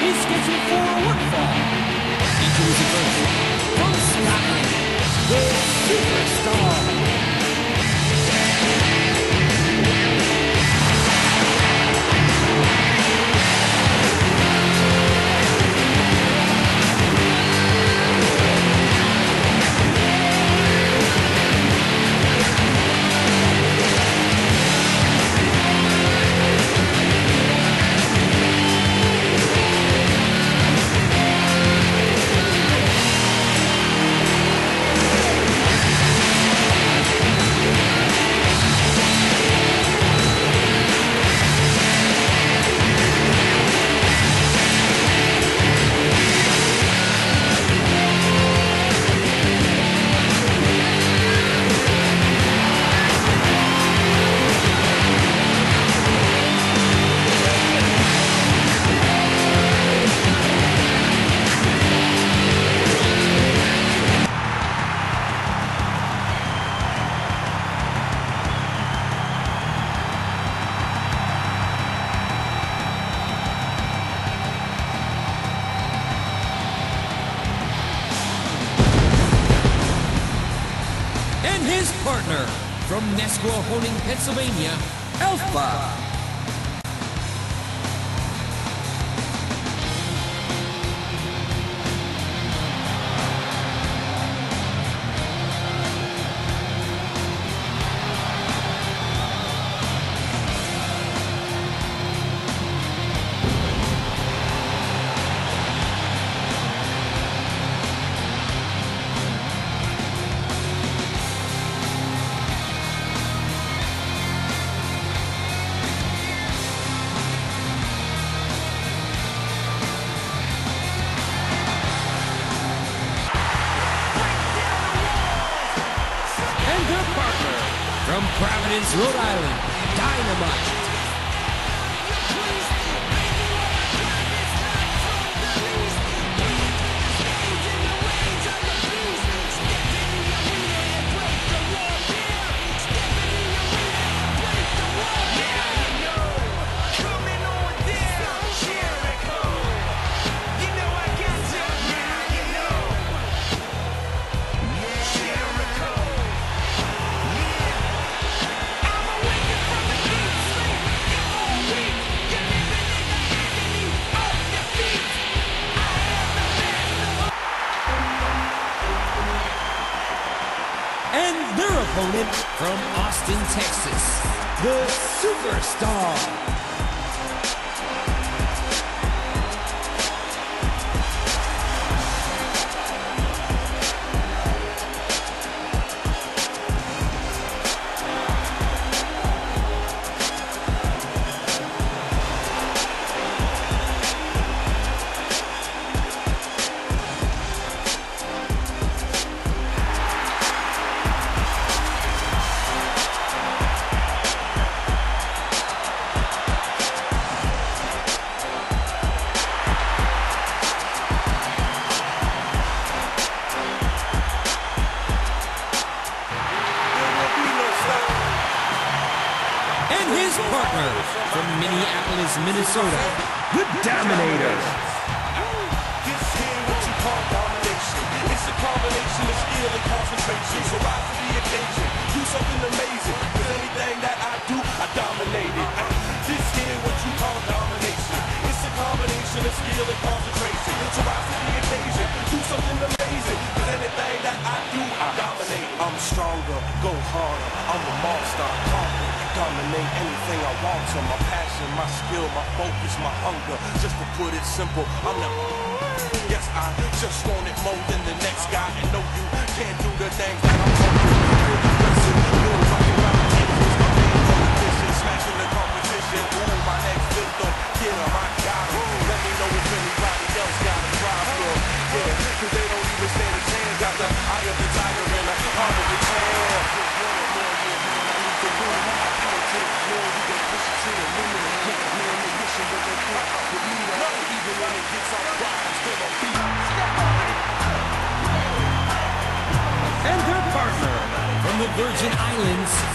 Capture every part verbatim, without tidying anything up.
He's scheduled for one fall. Introducing first from Scotland, the Superstar. His partner from Nesquehoning, Pennsylvania, Alpha. From Providence, Rhode Island, Dynamite. And their opponent from Austin, Texas, the Superstar. His partner from Minneapolis, Minnesota, the Dominator. This here what you call domination. It's a combination of skill and concentration. So rise to the occasion, do something amazing. Cause anything that I do, I dominate it. This here what you call domination. It's a combination of skill and concentration. So rise to the occasion, do something amazing. Cause anything that I do, I dominate it. I'm stronger, go harder. I'm a monster, conquer. Dominate anything I want to. My passion, my skill, my focus, my hunger. Just to put it simple, I'm never. Yes, I just want it more than the next guy. And no, you can't do the things that I'm doing. Listen, you're rocking around the edges. I'm being competition, smashing the competition. Ooh, my next victim, get him, I got him. Let me know if anybody else got a problem. Yeah, cause they don't even stand a chance. Got the eye of the tiger and the heart of the champ. And their partner from the Virgin Islands,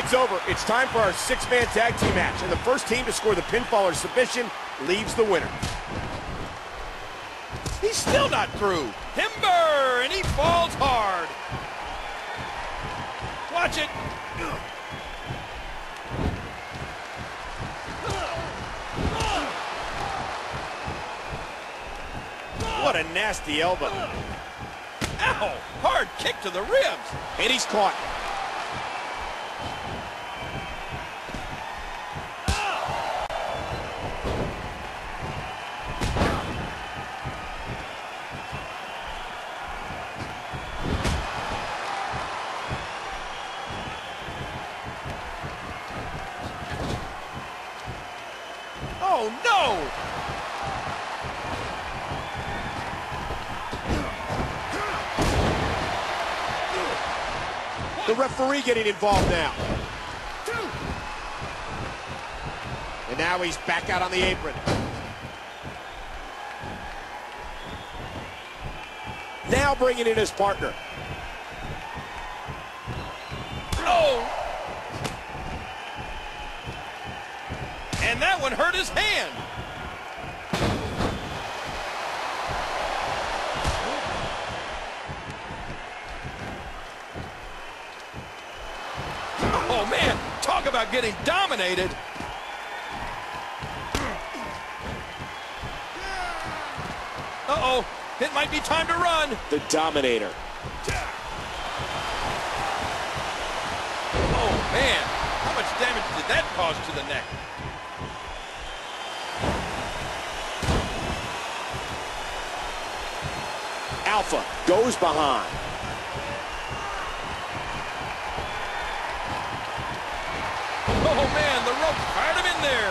It's over. It's time for our six-man tag team match, and the first team to score the pinfall or submission leaves the winner. He's still not through. Timber, and he falls hard. Watch it. What a nasty elbow. Ow! Hard kick to the ribs. And he's caught. Oh, no! The referee getting involved now. And now he's back out on the apron. Now bringing in his partner. Oh! And that one hurt his hand. Oh, man, talk about getting dominated. Uh-oh, it might be time to run. The Dominator. Oh, man, how much damage did that cause to the neck? Alpha goes behind. Oh, man, the rope fired him in there.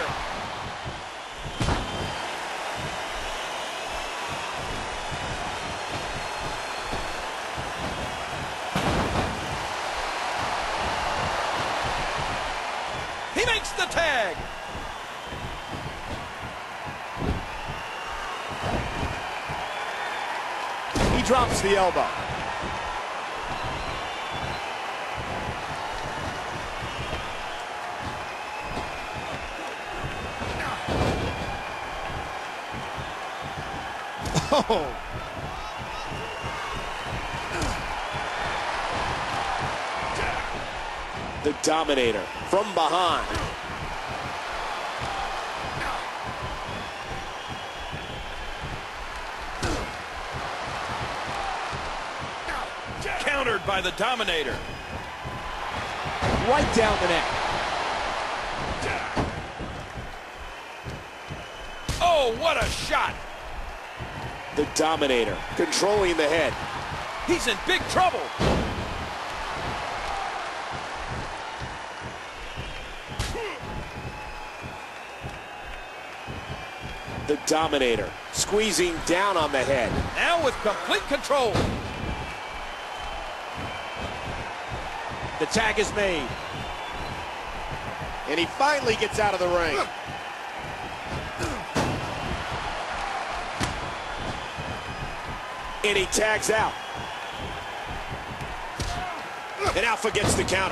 He makes the tag. He drops the elbow. Oh. The Dominator from behind. Countered by the Dominator. Right down the neck. Oh, what a shot. The Dominator controlling the head. He's in big trouble. The Dominator squeezing down on the head. Now with complete control. The tag is made. And he finally gets out of the ring. And he tags out. And Alpha gets the counter.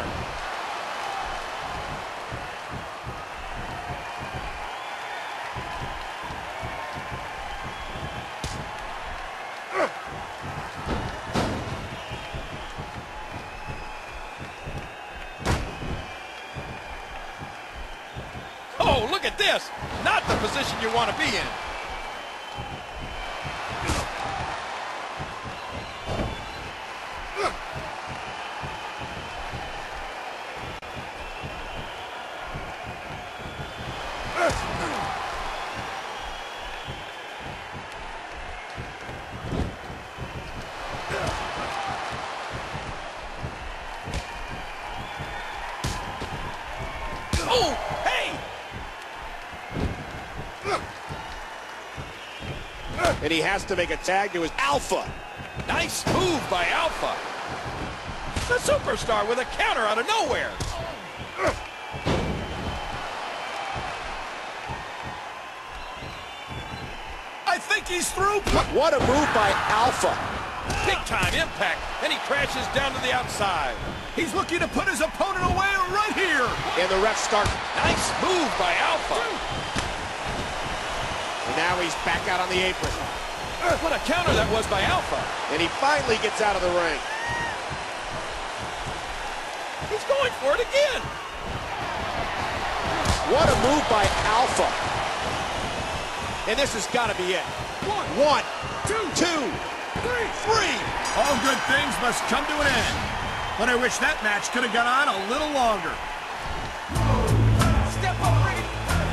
Oh, look at this. Not the position you want to be in. Oh, hey! And he has to make a tag to his Alpha. Nice move by Alpha. The superstar with a counter out of nowhere. I think he's through. What a move by Alpha. Big-time impact, and he crashes down to the outside. He's looking to put his opponent away right here. And the ref starts. Nice move by Alpha. And now he's back out on the apron. What a counter that was by Alpha. And he finally gets out of the ring. He's going for it again. What a move by Alpha. And this has got to be it. One, One, two, two, three. three. All good things must come to an end. But I wish that match could have gone on a little longer. Step up, Ricky.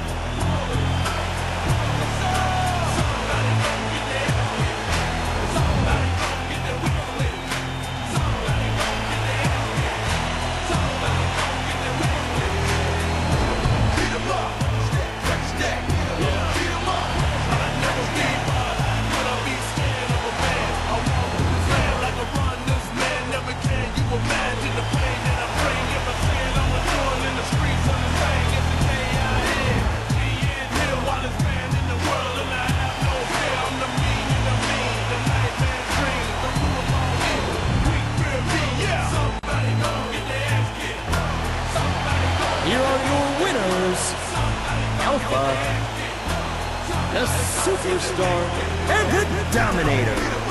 Here are your winners, Alpha, the Superstar, and the Dominator.